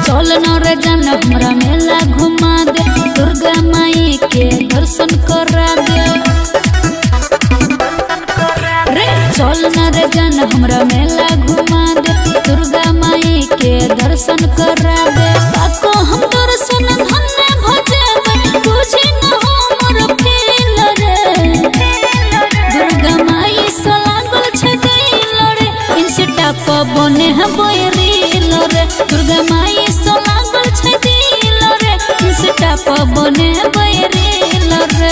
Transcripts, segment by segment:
चल न रे जान हमरा मेला घुमा दे, दुर्गा माई के दर्शन करा दे। रे चल न रे जान हमरा मेला घुमा दे, दुर्गा माई के दर्शन करा दे। ताको हम दर्शन धन्य भजेबै, बुझी न हमर फील रे। दुर्गा माई से लागल छै दिल रे, इंस्टा पर बने है रील रे। दुर्गा माई से लागल छै दिल रे, इंस्टा पर बने है रील रे।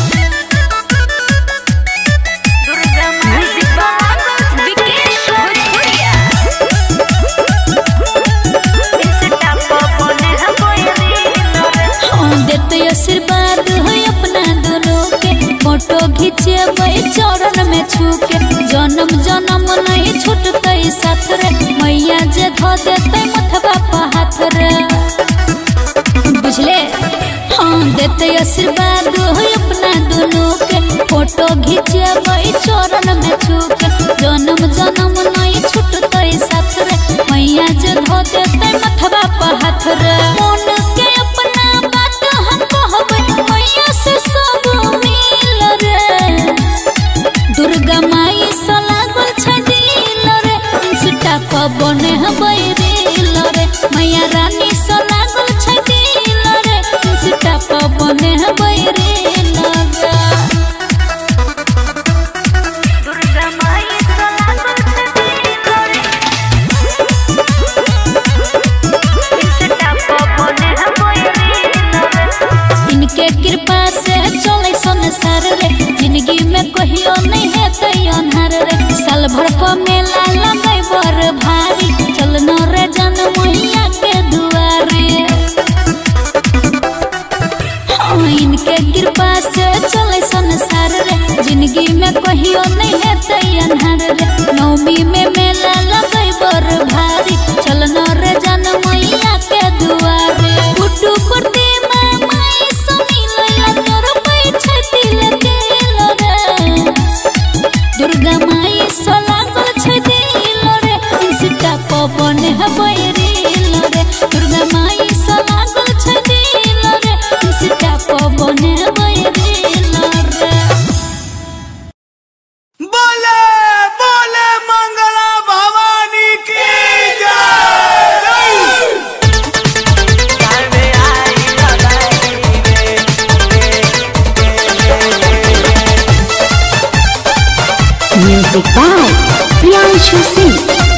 आशीर्वाद है अपना दोनों के, फोटो खींचे चरण में छू के। जन्म जन्म नहीं छूटते साथ रे, मैया जे धो देते मथवा पर हाथ रे। बुझले हाँ देते आशीर्वाद है अपना दोनों के, फोटो खींचे चरण में छू के। जन्म जन्म नहीं छूटते साथ रे, मैया जे धो देते मथवा पर हाथ रे। मन के अपना बात हम कहबै, मैया से सब मिल रे। दुर्गा माई से लागल छै दिल रे, इंस्टा पर बने है रील रे। मैया रानी से लागल छै दिल रे, इंस्टा पर बने है रील रे। दुर्गा माई से लागल छै दिल रे, इंस्टा पर बने है रील रे। इनके कृपा से चले संसार रे, जिंदगी में कहियो नहीं है अन्हार रे। साल भर पर मेला लगे बर भारी, चल न रे जान मैया के दुआरे। हाँ इनके कृपा से चले संसार रे, जिंदगी में कहियो नहीं है अन्हार रे। नवमी में मेला लगे बर भारी, चल न रे जान मैया के दुआरे। गुड्डू प्रतिमा माई से मिलैला, तोर पैछै दिल दिल रे। दुर्गा माई से लागल छै दिल रे, इंस्टा पर बने है रील रे। दुर्गा माई से लागल छै दिल रे, इंस्टा पर बने है रील रे। बोले बोले मंगला भवानी की जय। Music by Priyanshu Singh.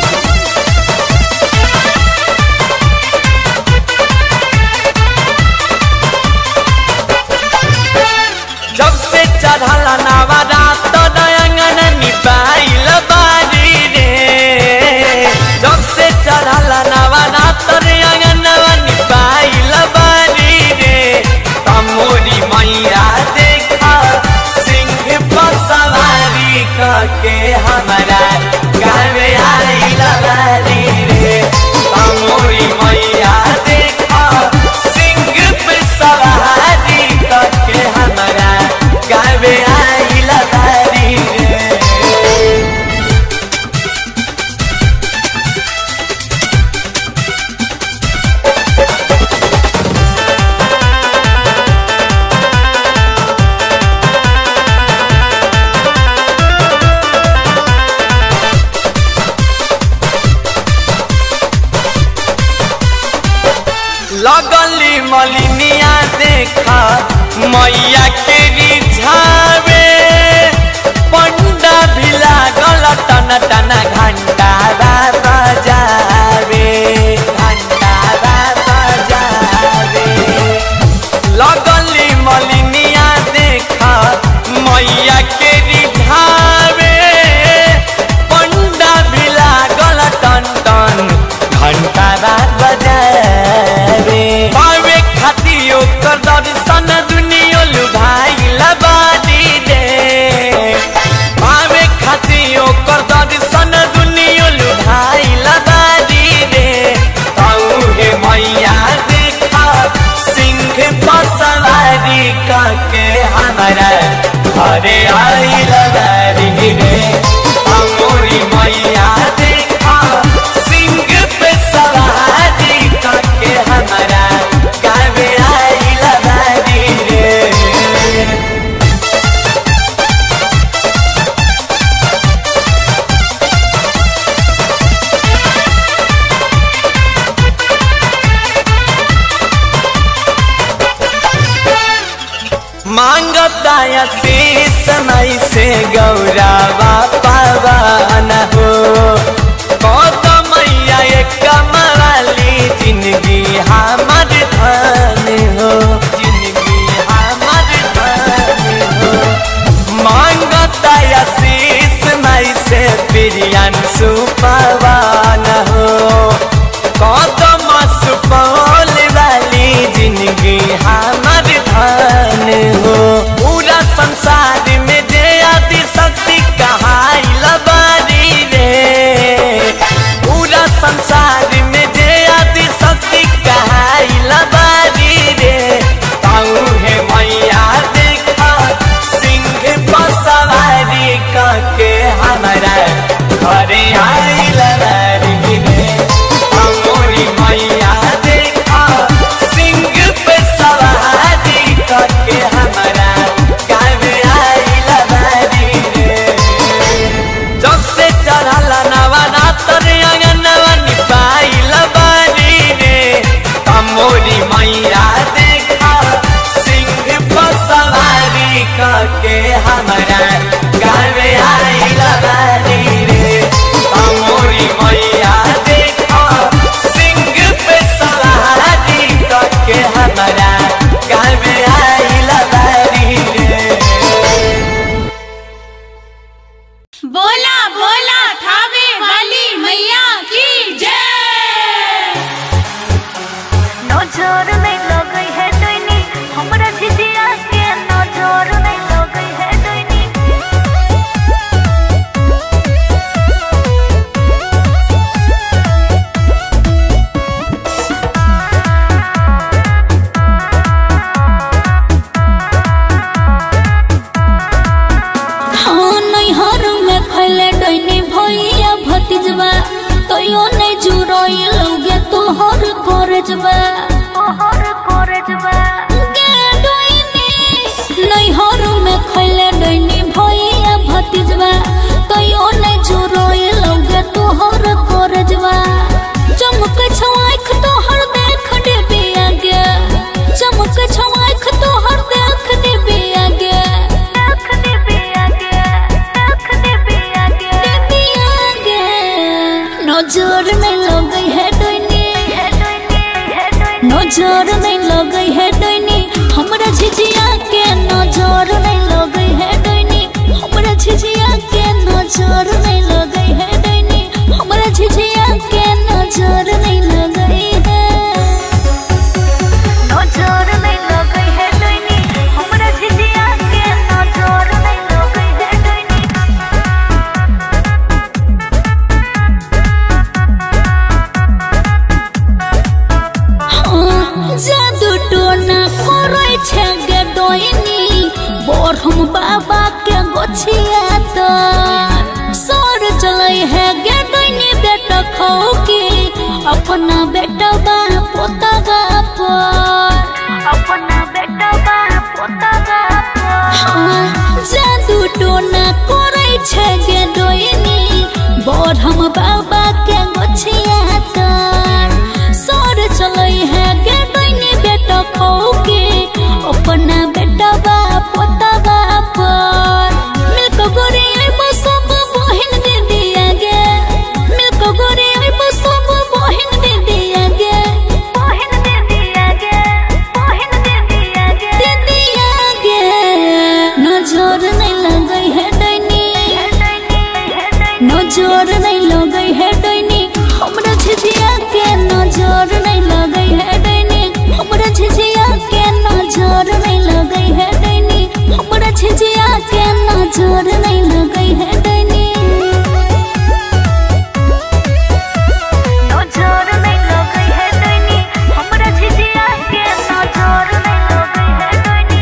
जब से चढ़ल नवरात नयंगन निपाइल बारी रे। जब से चढ़ल नवरात नयंगन निपाइल बारी रे। तमोरी मैया देखा सिंह पर सवारी करके हमारा गावे आइल बारी रे। तमोरी मैया देखा सिंह पे सवारी करके हमारा गावे आइल बारी रे। लगली मलिनिया देखा मैया के रिझावे। पंडा भी लागल टन टन घंटा बजावे, घंटा बजावे। लगली मलिनिया देखा मैया के रिझावे। पंडा भी लागल टन टन घंटा बजावे। पावे खातियो कर दर्शन दुनिया लुभाइल बारी रे। पावे खातियो कर दर्शन दुनिया लुभाइल बारी रे। मांगता आशीष माई से गौरवा पावन हो। कौत मैया एक कमवाली जिंदगी हमर धन हो, जिंदगी हमर धन हो। मांगता आशीष माई से प्रियांशु पावन हो। कौतम सुपौल वाली जिंदगी हमर धन हो। पूरा संसार में जे आदि शक्ति कहाइल बारी रे, पूरा संसार में जे आदि शक्ति कहाइल बारी रे। ताऊ है मैया देखा सिंह पर सवारी करके हमारा घरे आइल बारी रे। ताऊ मैया देखा सिंह पे सवारी करके हमारा गाँव आइल बारी रे। जब से चढ़ल नवरात्र अंगनवा निपाइल बारी रे। तमोरी मैया देखा सिंह पर सवारी करके हमारा गाँव आइल बारी रे। तमोरी मैया देखा सिंह पे सवारी करके हमारा गाँव आइल बारी रे। बोला बोला थावे वाली मैया की जय। नजर नहीं लगई है दैनी हमरा झिझिया के, नजर नहीं लगई है दैनी। हाँ नैहर में खैले डैनी भैया भतीजबा, तैयो नहीं जुड़ई लौगे तोहर करजबा। तोहर करजबा गे डैनी नैहर में खैले डैनी भैया भतीजबा, तैयो नहीं जुड़ई लौगे तोहर करजबा। चमक छवाख तोहर देख देबे आगे, चमक छवाख तोहर देख देबे आगे। देख देबे आगे, देख देबे आगे, देबे आगे नजर नहीं लगई है डैनी, है दैनी, है दैनी। नजर नहीं लगई है डैनी हमरा झिझिया के, नजर नहीं लगई है डैनी हमरा झिझिया के, नजर नहीं लगई है डैनी हमरा झिझिया के, नजर नहीं लगई है। नजर नहीं लगई है दैनी हमरा झिझिया के, नजर नहीं लगई है दैनी। हाँ, जादू टोना करै छै गे डैनी बरहम बाबा के गोछिया तो सर चलै है गे डैनी बेटा खौकी अपना बेटा बा पोतगा पर। अपना बेटा बा पोतगा पर। हाँ, जादू टोना करै छै गे डैनी बरहम बाबा के गोछिया तो सर चलै है गे डैनी बेटा खौकी अपना बेटा बा पोतगा पर। मिल्क गोरी अइबो सब बहिन दीदी आगे, मिल्क गोरी अइबो सब बहिन दीदी आगे। बहिन दीदी आगे, बहिन दीदी आगे, दीदी आगे नजर नहीं लगई है डैनी, है दैनी, है दैनी। नजर नहीं लगई है डैनी हमरा झिझिया के, नजर नहीं लगई है डैनी हमरा झिझिया के, नजर नहीं लगई है डैनी हमरा झिझिया के, नजर नहीं लगई है डैनी। नजर नहीं लगई है दैनी हमरा झिझिया के, नजर नहीं लगई है दैनी।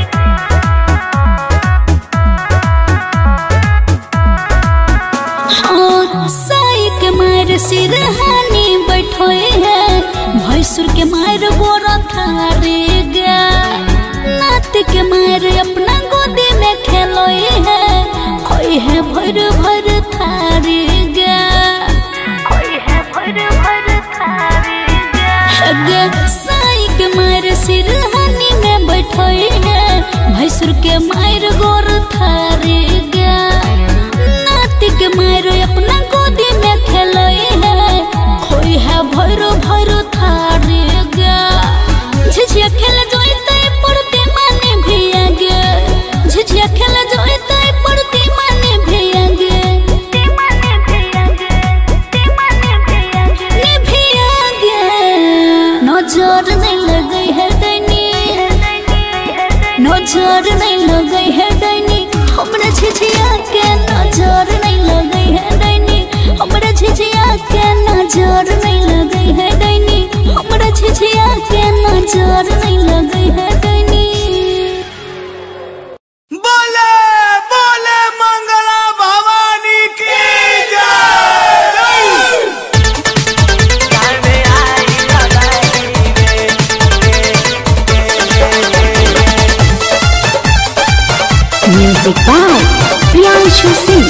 हाँ, साई के मार सिरहानी बैठोए है, भैंसुर के मार बोरा थारे गा। नात के मार अपना गोदी में खेलोए है, खोई है भर भर थारे गा। कोई है भर भर थारी गा। गे साई के मार सिरहानी में बैठोए है, भैंसुर के मायर गोर थारे गे नाती के मायर अपना गोदी में खेलोई है खोई है भैरो भैरो थारे गे झिझिया खेल जोइते पड़ती माने भी आगे झिझिया खेल जोइते पड़ती माने भी आगे नजर नहीं लगी है डैनी नजर नहीं लगी है डैनी हमरा झिझिया के नजर नहीं लगी है डैनी हमरा झिझिया के नजर नहीं लगी है डैनी हमरा झिझिया के नजर नहीं लगी है डैनी। बोले बोले मंगला भवानी की Music by Priyanshu Singh.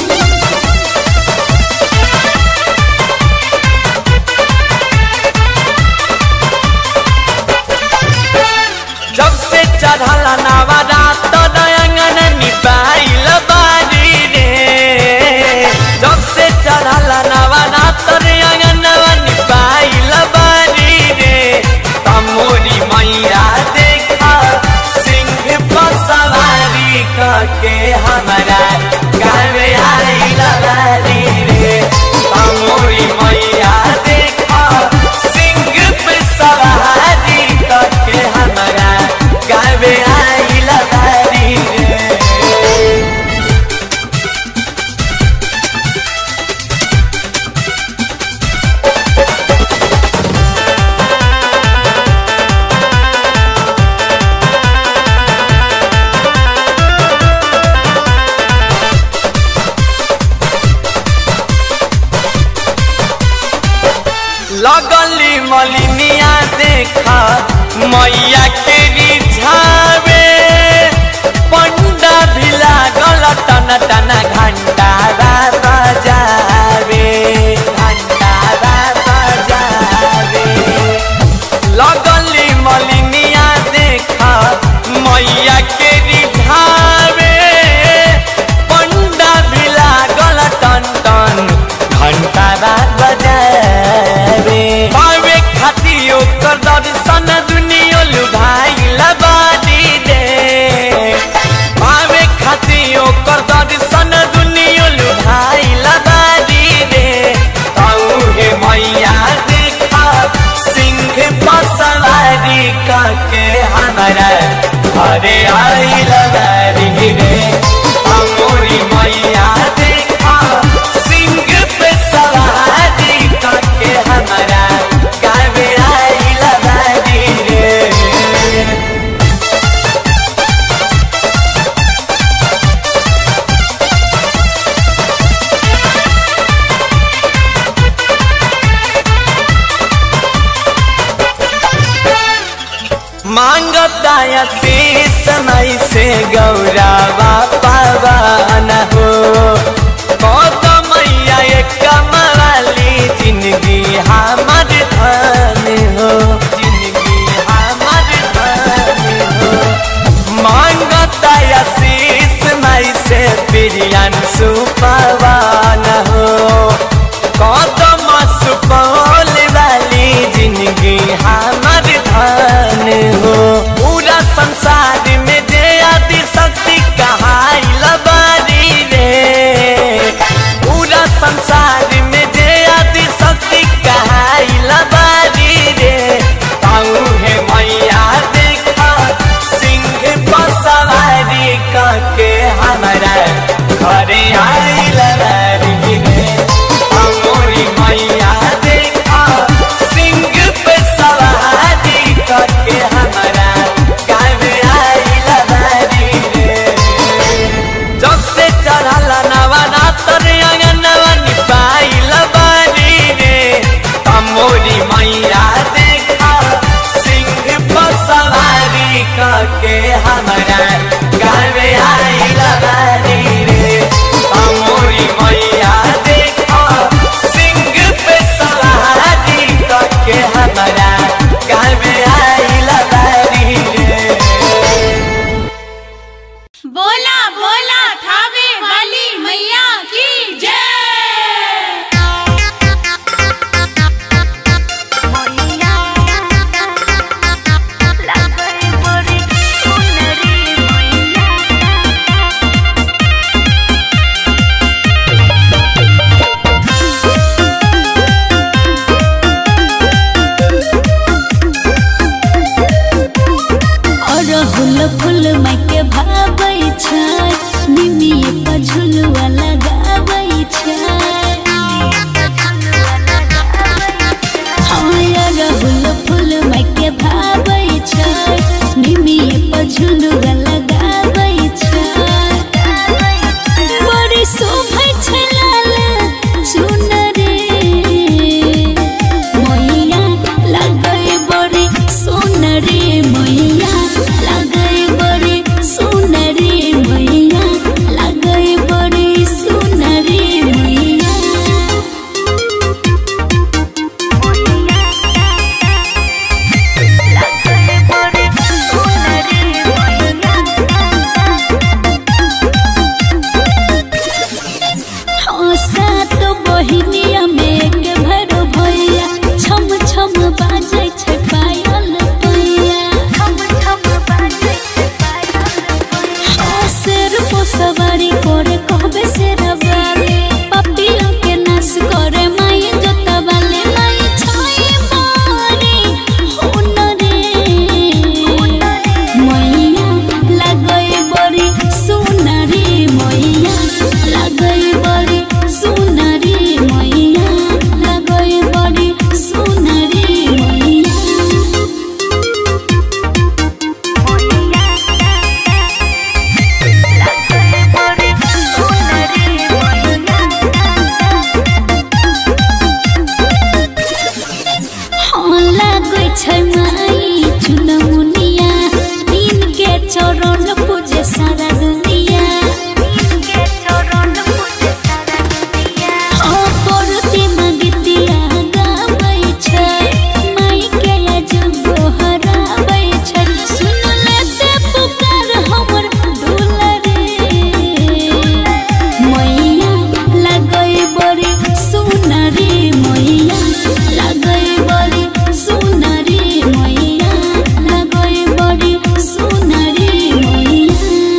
जब से चढ़ला नवरात नयंगन निपाइल बारी रे जब से चढ़ला नवरात नयंगन निपाइल बारी रे तमोरी मैया देखा सिंह पर सवारी करके हमारा गावे आइल बारी रे तमोरी मैया देखा सिंह पे सवारी करके हमारा गावे आइल बारी रे। लगली मलिनिया देखा मैया के रिझावे पंडा भी लागल टन टन घंटा बजावे लगली मलिनिया देखा मैया के रिझावे पंडा भी लागल टन टन घंटा बजावे पावे खातियो कर दर्शन दुनिया लुभाइल बारी रे पावे खातियो कर दर्शन दुनिया लुभाइल बारी रे ताऊ हे मैया देखा सिंह पर सवारी करके हमारा घरे आइल बारी रे तमोरी मैया देखा सिंह पे सवारी करके हमारा गावे आइल बारी रे। मांगता शीश मई से गौरावा पावन हो कौत मैया एक कमवाली जिंदगी हमर धन हो जिंदगी हमर धन हो मांगता शीश मई से प्रियांशु पावन हो कौतम सुपौल वाली जिंदगी हमर धन हो पूरा संसार में जे आदि शक्ति कहाइल बारी रे पूरा संसार में जे आदि शक्ति कहाइल बारी रे ताऊ हे मैया देखा सिंह पर सवारी करके हमारा घरे आइल बारी रे तमोरी मैया देखा सिंह पे सवारी करके हमारा गावे आइल बारी रे जब से चढ़ला नवरात नयंगन निपाइल बारी रे तमोरी मैया देखा सिंह पर सवारी करके हमारा गावे आइल बारी रे तमोरी मैया देखा सिंह पे सवारी करके हमारा गावे आइल बारी रे। सुनरी मैया लगई बड़ी सुनरी मैया लगई बड़ी सुनरी मैया। सात बहिनिया में के भर भैया छम छम बाजै छै पायल पैया। शेर को सवारी करे कहबे शेरवाली पपिया के नाश करे माई जोतवाली माई छाई मारी हुनरे मैया लगई बड़ी सुनरी मैया लगई बड़ी सुनरी मैया लगई बड़ी सुनरी मैया। हाँ लगई छै माई चुनमुनिया दिन के चरण पूजे सारा दुनिया। हाँ परती मगतिया गाबै छै माई के अजब हराबै छै। सुन लेते पुकार हमर दुलरे मैया लगई बड़ी सुनरी मैया लगई बड़ी सुनरी मैया लगई बड़ी सुनरी मैया।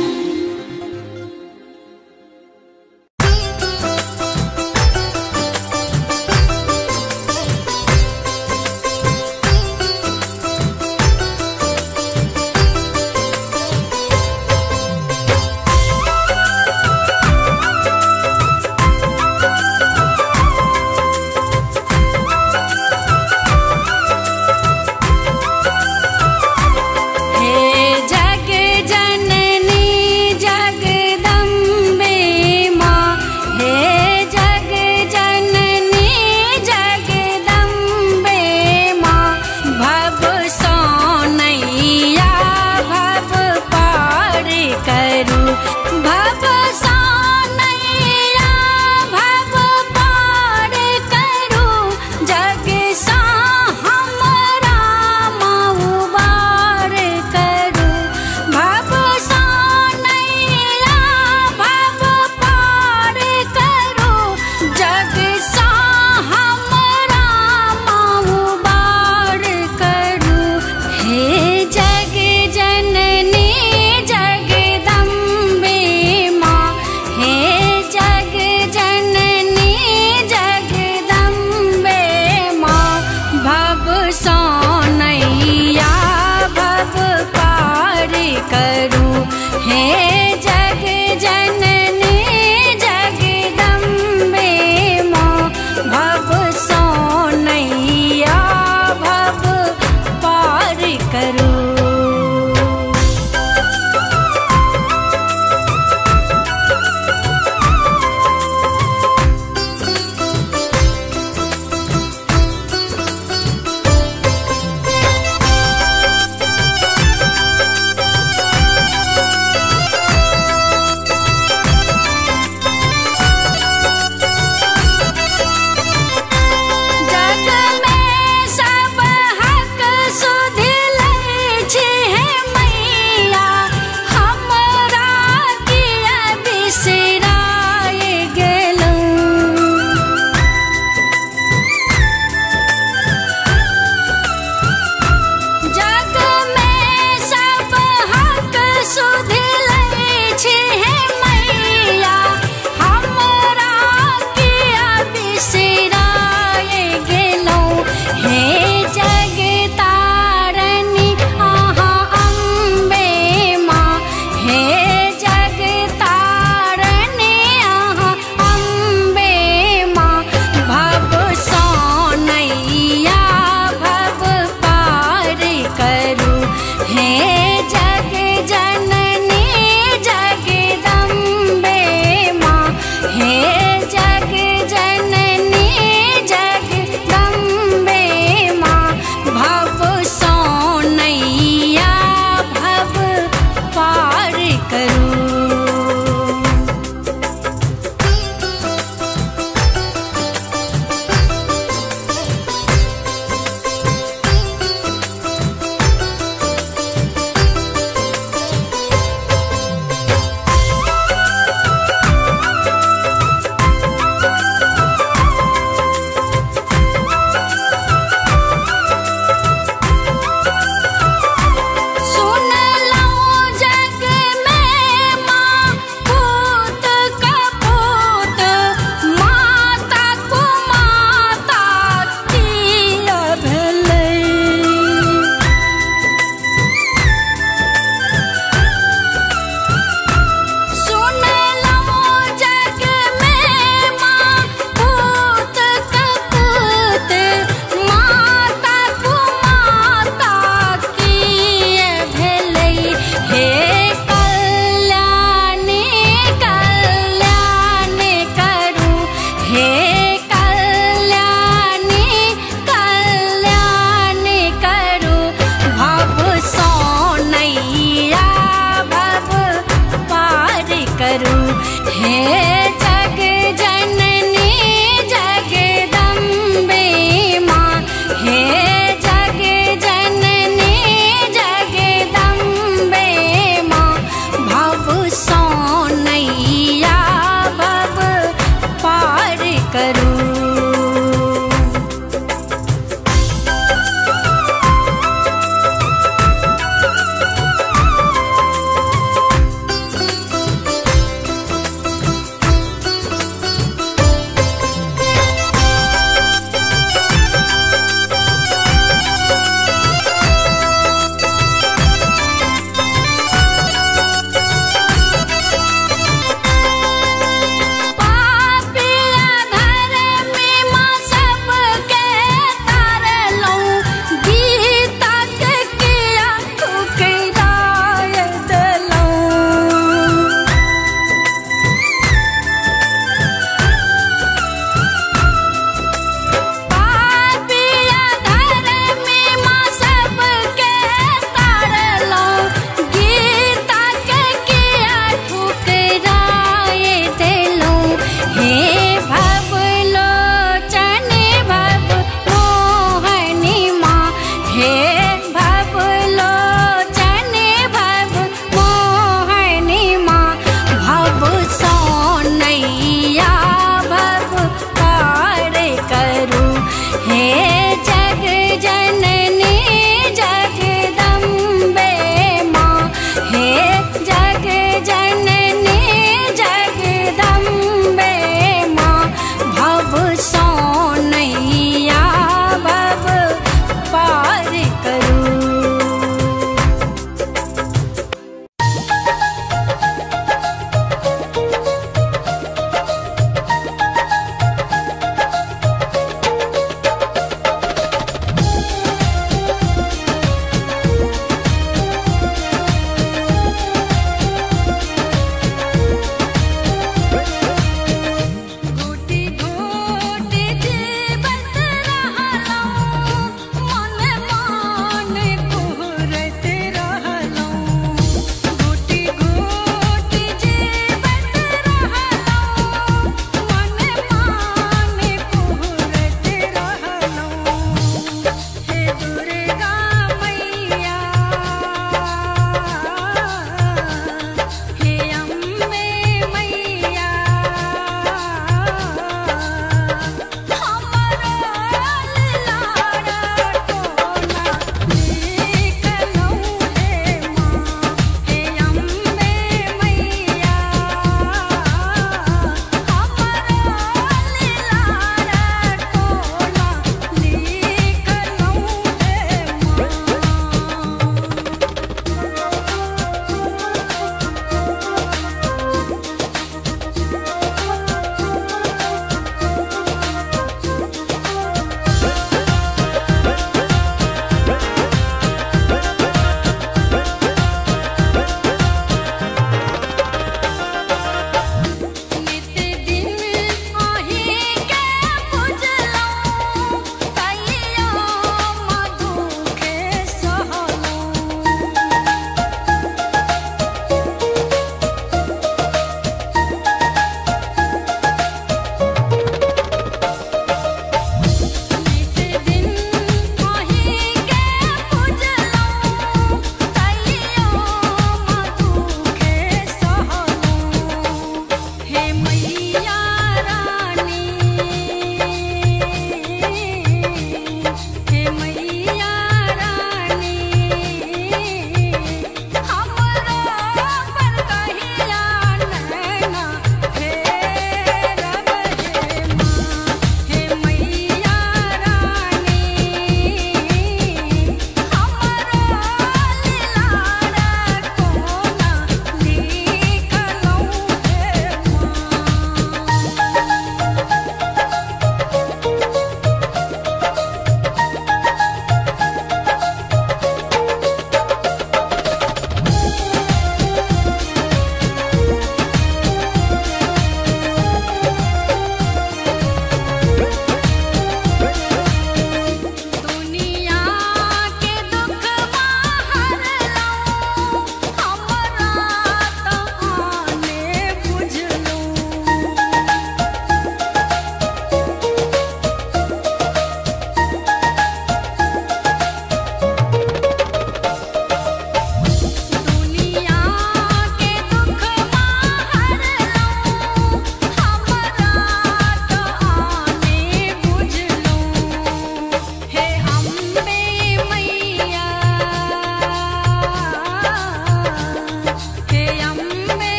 हे जग जननी जगदम्बे माँ हे जग जननी जगदम्बे माँ भव सोनैया भव पार करू भव सोनैया भव पार करू जग सा हमरा उबार करू भव सोनैया भव पार करू जग सा हमरा उबार करू। हे जग जननी जगदम्बे माँ हे जग जननी जगदम्बे माँ भव सोनैया भव पार करू हे जग जननी जगदम्बे माँ भव सोनैया भव पार करू। जग में सब हक सुध लै छै हे मैया हमरा किया बिसराय गेलहुँ। जग में सब हक सुध लै छै हे मैया हमरा किया बिसराय गेलहुँ। हे जग तारनी अहाँ अम्बे माँ हे जग तारनी अहाँ अम्बे माँ भव सोनैया भव पार करू हे